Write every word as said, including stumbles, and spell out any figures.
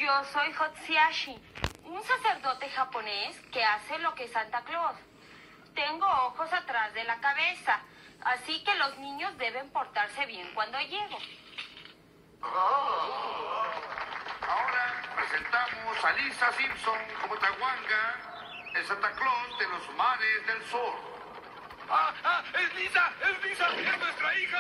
Yo soy Hotsuyashi, un sacerdote japonés que hace lo que Santa Claus. Tengo ojos atrás de la cabeza, así que los niños deben portarse bien cuando llego. Oh. Ahora presentamos a Lisa Simpson como Tawanga, el Santa Claus de los mares del sur. ¡Ah, ah! ¡Es Lisa! ¡Es Lisa! ¡Es nuestra hija!